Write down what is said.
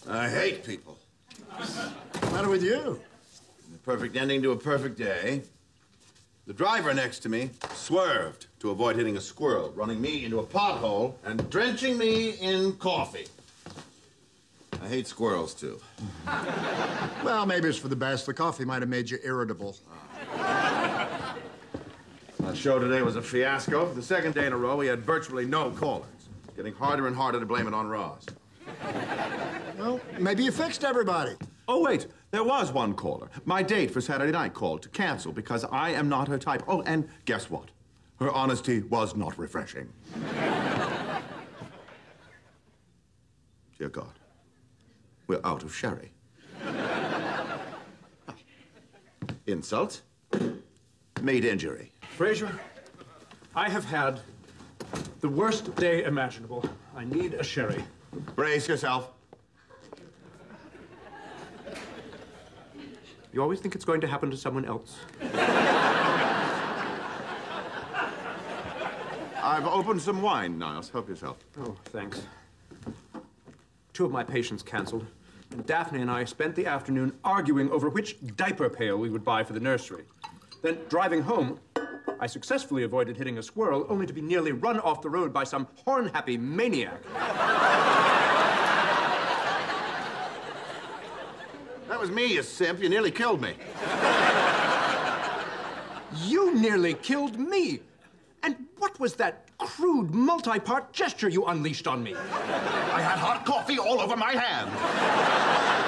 I hate people. What's the matter with you? The perfect ending to a perfect day. The driver next to me swerved to avoid hitting a squirrel, running me into a pothole and drenching me in coffee. I hate squirrels, too. Well, maybe it's for the best. The coffee might have made you irritable. Our show today was a fiasco. For the second day in a row, we had virtually no callers. It's getting harder and harder to blame it on Ross. Well, maybe you fixed everybody. Oh, wait. There was one caller. My date for Saturday night called to cancel because I am not her type. Oh, and guess what? Her honesty was not refreshing. Dear God, we're out of sherry. Insult made injury. Frasier, I have had the worst day imaginable. I need a sherry. Brace yourself. You always think it's going to happen to someone else. I've opened some wine, Niles. Help yourself. Oh, thanks. 2 of my patients canceled, and Daphne and I spent the afternoon arguing over which diaper pail we would buy for the nursery. Then, driving home, I successfully avoided hitting a squirrel, only to be nearly run off the road by some horn-happy maniac. That was me, you simp. You nearly killed me. You nearly killed me! And what was that crude, multi-part gesture you unleashed on me? I had hot coffee all over my hand.